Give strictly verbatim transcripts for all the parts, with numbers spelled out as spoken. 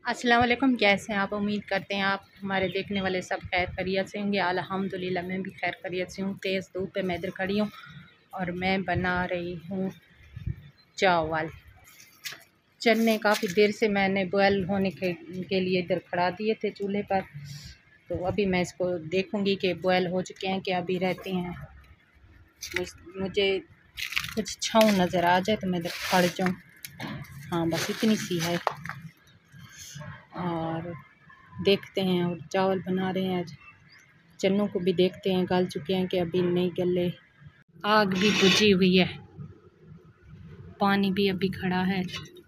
अस्सलाम वालेकुम। कैसे हैं आप? उम्मीद करते हैं आप हमारे देखने वाले सब खैर खैरियत से होंगे। अल्हम्दुलिल्लाह मैं भी खैर खैरियत से हूँ। तेज़ धूप पे मैं इधर खड़ी हूँ और मैं बना रही हूँ चावल। चने काफ़ी देर से मैंने बॉयल होने के, के लिए इधर खड़ा दिए थे चूल्हे पर। तो अभी मैं इसको देखूँगी कि बॉयल हो चुके हैं कि अभी रहते हैं। मुझे कुछ छाँव नज़र आ जाए तो मैं इधर खड़ जाऊँ। हाँ, बस इतनी सी है। और देखते हैं और चावल बना रहे हैं आज। चनों को भी देखते हैं गल चुके हैं कि अभी नहीं गले। आग भी बुझी हुई है, पानी भी अभी खड़ा है।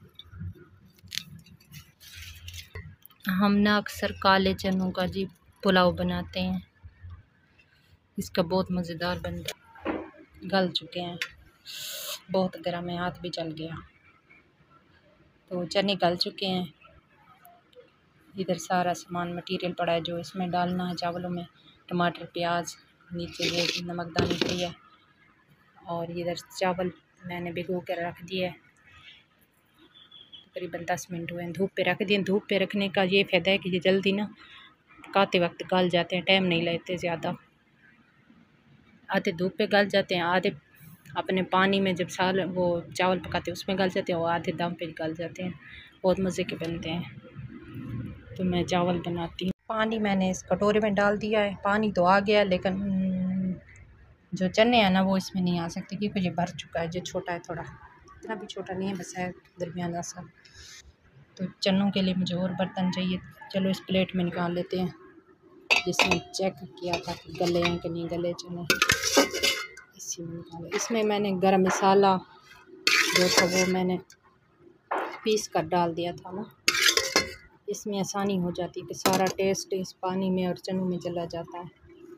हम ना अक्सर काले चनों का जी पुलाव बनाते हैं। इसका बहुत मज़ेदार बनता है। गल चुके हैं, बहुत गर्म है, हाथ भी जल गया। तो चने गल चुके हैं। इधर सारा सामान मटेरियल पड़ा है जो इसमें डालना है चावलों में। टमाटर, प्याज, नीचे ये नमकदानी पड़ी है और इधर चावल मैंने भिगो कर रख दिया है। तकरीबन दस मिनट हुए हैं, धूप पे रख दिए। धूप पे रखने का ये फ़ायदा है कि ये जल्दी ना पकाते वक्त गल जाते हैं, टाइम नहीं लेते ज़्यादा। आधे धूप पे गल जाते हैं, आधे अपने पानी में जब साल वो चावल पकाते हैं उसमें गल जाते हैं और आधे दम पे गल जाते हैं। बहुत मज़े के बनते हैं। तो मैं चावल बनाती हूँ। पानी मैंने इस कटोरे में डाल दिया है। पानी तो आ गया लेकिन जो चने हैं ना वो इसमें नहीं आ सकते क्योंकि ये भर चुका है। जो छोटा है, थोड़ा इतना भी छोटा नहीं है, बस है दरमियाना सा। तो चनों के लिए मुझे और बर्तन चाहिए। चलो इस प्लेट में निकाल लेते हैं जिसमें चेक किया था कि गले हैं कि नहीं गले चने। इसी में निकाले। इसमें मैंने गरम मसाला जो था वो मैंने पीस कर डाल दिया था ना। इसमें आसानी हो जाती है कि सारा टेस्ट इस पानी में और चनों में चला जाता है।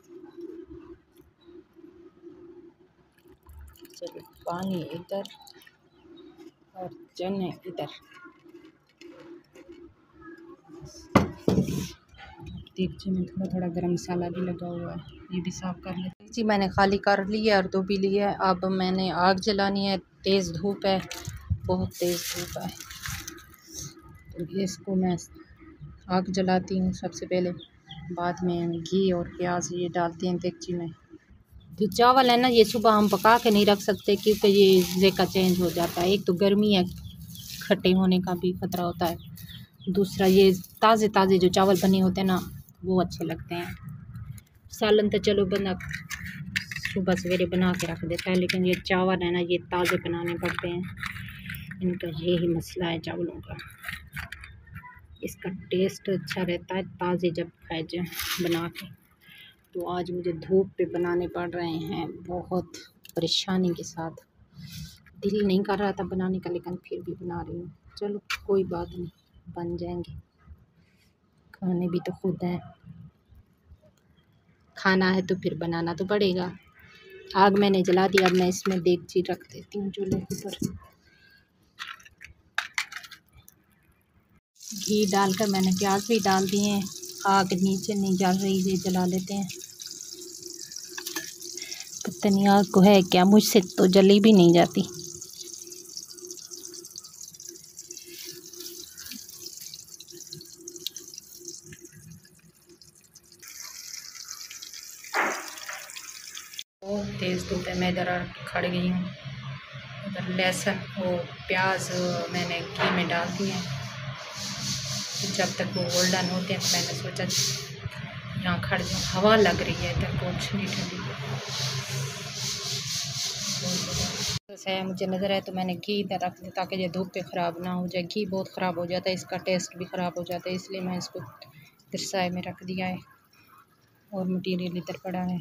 चलो पानी इधर और चने इधर। देगची में थोड़ा थोड़ा गरम मसाला भी लगा हुआ है, ये भी साफ़ कर लेते हैं। जी मैंने खाली कर ली है और दो भी ली है। अब मैंने आग जलानी है। तेज़ धूप है, बहुत तेज़ धूप है। तो इसको मैं आग जलाती हूँ सबसे पहले, बाद में घी और प्याज ये डालती हैं देगची में। जो चावल है ना ये सुबह हम पका के नहीं रख सकते क्योंकि ये ज़ायका चेंज हो जाता है। एक तो गर्मी है, खट्टे होने का भी खतरा होता है। दूसरा ये ताज़े ताज़े जो चावल बने होते हैं ना वो अच्छे लगते हैं। सालन तो चलो बंदा सुबह सवेरे बना के रख देता है, लेकिन ये चावल है ना ये ताज़े बनाने पड़ते हैं। इनका यही मसला है चावलों का। इसका टेस्ट अच्छा रहता है ताज़े जब खाए जाए बना के। तो आज मुझे धूप पे बनाने पड़ रहे हैं बहुत परेशानी के साथ। दिल नहीं कर रहा था बनाने का लेकिन फिर भी बना रही हूँ। चलो कोई बात नहीं, बन जाएंगे। खाने भी तो खुद हैं, खाना है तो फिर बनाना तो पड़ेगा। आग मैंने जला दी। अब मैं इसमें देगची रख देती हूँ चूल्हे पर। घी डालकर मैंने प्याज भी डाल दिए हैं। आग नीचे नहीं जल रही, ये जला लेते हैं। पता नहीं आग को है क्या, मुझसे तो जली भी नहीं जाती। बहुत तेज़ धूप है, मैं इधर खड़ गई हूँ। उधर लहसुन वो प्याज मैंने घी में डाल दिए हैं। जब तक वो गोल्डन होते हैं तो मैंने सोचा यहाँ खड़ जाऊँ। हवा लग रही है इधर बहुत ठंडी ठंडी। है मुझे नज़र है तो मैंने घी इधर रख दिया ताकि ये धूप पे ख़राब ना हो जाए। घी बहुत ख़राब हो जाता है, इसका टेस्ट भी ख़राब हो जाता है, इसलिए मैं इसको इधर साए में रख दिया है। और मटीरियल इधर पड़ा है।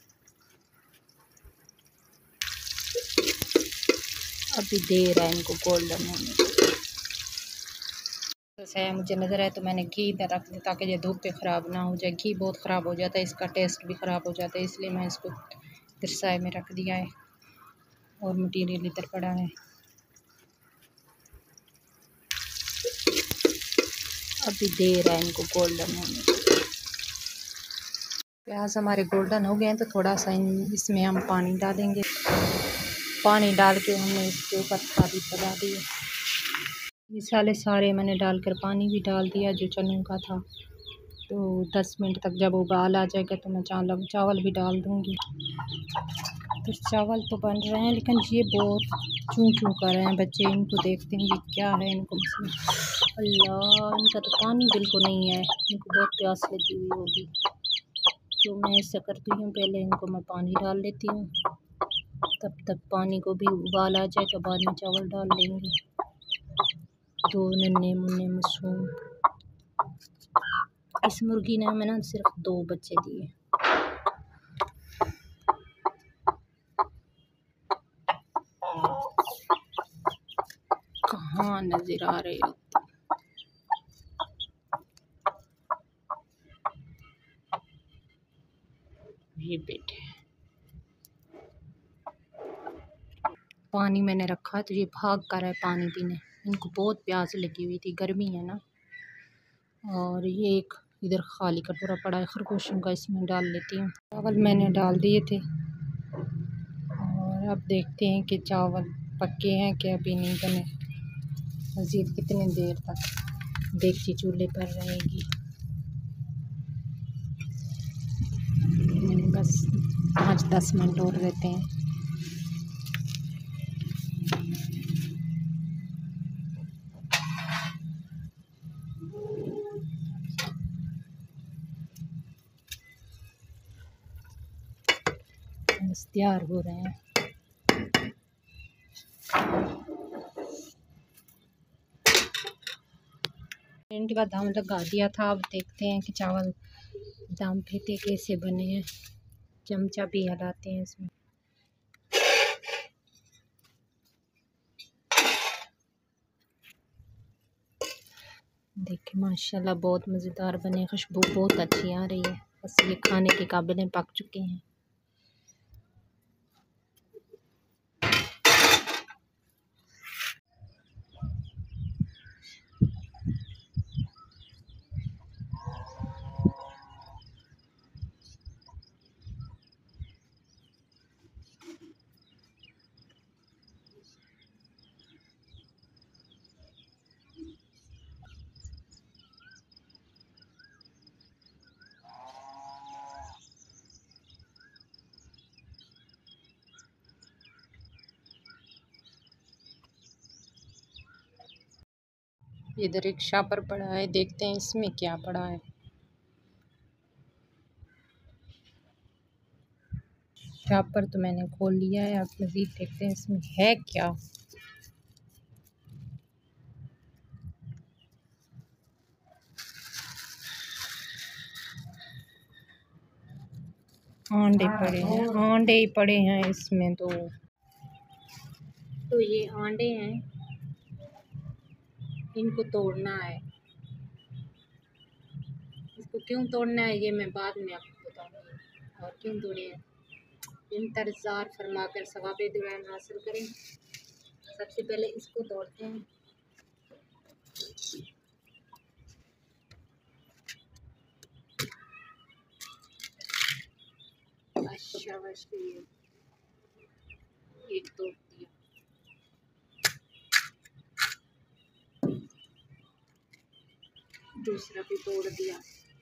अभी देर है इनको गोल्डन होने को। है मुझे नज़र है तो मैंने घी इधर रख दिया ताकि ये धूप पे ख़राब ना हो जाए। घी बहुत ख़राब हो जाता है, इसका टेस्ट भी ख़राब हो जाता है, इसलिए मैं इसको इधर साए में रख दिया है। और मटीरियल इधर पड़ा है। अभी देर है इनको गोल्डन होने को। प्याज हमारे गोल्डन हो गए हैं तो थोड़ा सा इसमें हम पानी डालेंगे। पानी डाल के हमने इसके ऊपर खाली पका दी है। मिसाले सारे मैंने डालकर पानी भी डाल दिया जो चनों का था। तो दस मिनट तक जब उबाल आ जाएगा तो मैं चावल चावल भी डाल दूँगी। तो चावल तो बन रहे हैं लेकिन ये बहुत चूं चूं कर रहे हैं बच्चे। इनको देखते हैं ये क्या है, इनको अल्लाह, इनका तो पानी बिल्कुल नहीं है, इनको बहुत प्यास लगी हुई होगी। तो मैं ऐसा करती हूँ, पहले इनको मैं पानी डाल लेती हूँ, तब तक पानी को भी उबाल आ जाएगा, बाद में चावल डाल देंगे। दो नन्हे मुन्ने मासूम, इस मुर्गी ने हमें ना सिर्फ दो बच्चे दिए। कहाँ नजर आ रहे हो ये बेटे। पानी मैंने रखा तो ये भाग कर है पानी पीने, इनको बहुत प्यास लगी हुई थी, गर्मी है ना। और ये एक इधर खाली कटोरा पड़ा है खरगोशों का, इसमें डाल लेती हूँ। चावल मैंने डाल दिए थे और अब देखते हैं कि चावल पक्के हैं कि अभी नहीं बने। मज़ीद कितनी देर तक देगची चूल्हे पर रहेगी। मैंने बस पाँच दस मिनट और रहते हैं। बस तैयार हो रहे हैं। मिनट का दम लगा दिया था। अब देखते हैं कि चावल दम फेंटे कैसे बने हैं। चमचा भी हलाते हैं इसमें। देखिए माशाल्लाह बहुत मज़ेदार बने, खुशबू बहुत अच्छी आ रही है। बस ये खाने के काबिल हैं, पक चुके हैं। इधर एक शापर पड़ा है, देखते हैं इसमें क्या पड़ा है। शापर तो मैंने खोल लिया है, अब मज़ीद देखते हैं इसमें है क्या। आंडे पड़े हैं, आंडे ही पड़े हैं इसमें। तो तो ये आंडे हैं, इनको तोड़ना है। इसको क्यों तोड़ना है ये मैं बाद में आपको बताऊंगी, और क्यों तोड़े हैं। इंतज़ार फरमा कर सवाब दुआएं हासिल करें। सबसे पहले इसको तोड़ते हैं। अच्छा बस ये एक तोड़ दिया, दूसरा भी तोड़ दिया।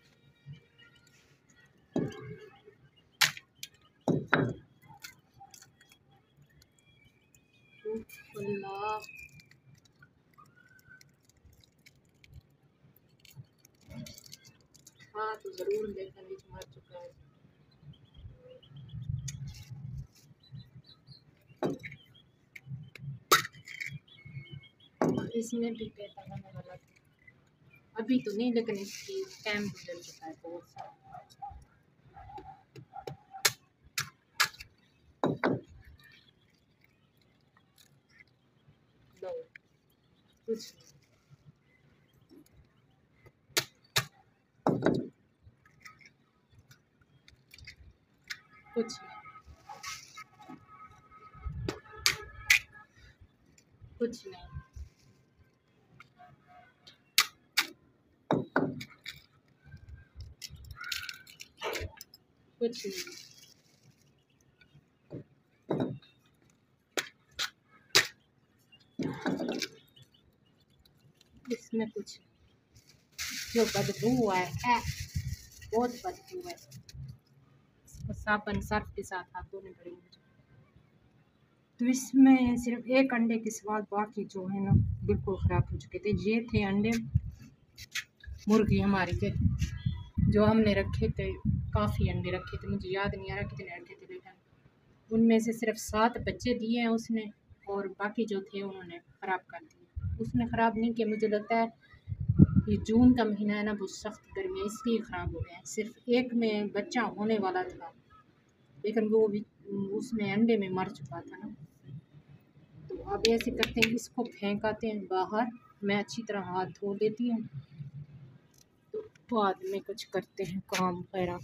अल्लाह, हाँ तो ज़रूर देखना बीच मार चुका है। इसमें भी पैसा होने वाला था, अभी तो नहीं लेकिन इसकी टाइम गुजर चुका है बहुत सारा। लो कुछ कुछ कुछ नहीं, कुछ नहीं। इसमें कुछ जो बदबू है, है बहुत बदबू है। इसको साबुन सर्फ के साथ हाथ धोने पड़ेंगे मुझे। तो इसमें सिर्फ एक अंडे के सिवा बाकी जो है ना बिल्कुल ख़राब हो चुके थे। ये थे अंडे मुर्गी हमारी के, जो हमने रखे थे। काफ़ी अंडे रखे थे, मुझे याद नहीं आ रहा कितने रखे थे, लेकिन उनमें से सिर्फ सात बच्चे दिए हैं उसने, और बाकी जो थे उन्होंने ख़राब कर दिए। उसने ख़राब नहीं किया, मुझे लगता है ये जून का महीना है ना, बहुत सख्त गर्मी है इसलिए ख़राब हो गए हैं। सिर्फ एक में बच्चा होने वाला था, लेकिन वो भी उसमें अंडे में मर चुका था ना। तो अब ऐसे करते हैं, इसको फेंक आते हैं बाहर। मैं अच्छी तरह हाथ धो लेती हूँ, तो बाद में कुछ करते हैं काम वगैरह।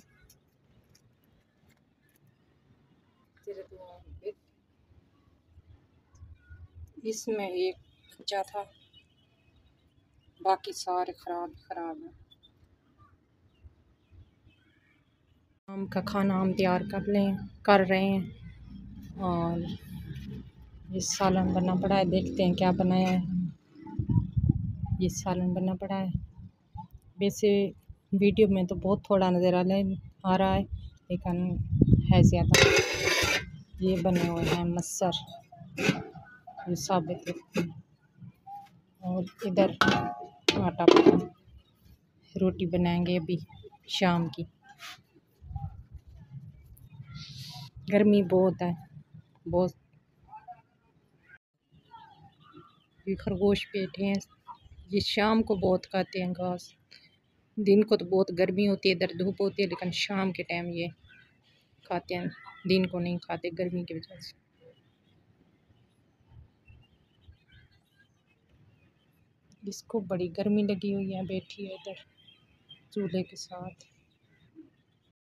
इसमें एक बचा था, बाकी सारे ख़राब ख़राब हैं। शाम का खाना हम तैयार कर लें कर रहे हैं, और ये सालन बना पड़ा है। देखते हैं क्या बनाया है। ये सालन बना पड़ा है। वैसे वीडियो में तो बहुत थोड़ा नज़र आ आ रहा है, लेकिन है ज़्यादा। ये बने हुए हैं मसर, ये साबित है। और इधर आटा पका, रोटी बनाएंगे अभी शाम की। गर्मी बहुत है, बहुत। ये खरगोश बैठे हैं, ये शाम को बहुत खाते हैं घास। दिन को तो बहुत गर्मी होती है, इधर धूप होती है, लेकिन शाम के टाइम ये खाते हैं, दिन को नहीं खाते गर्मी की वजह से। इसको बड़ी गर्मी लगी हुई है, बैठी है इधर चूल्हे के साथ।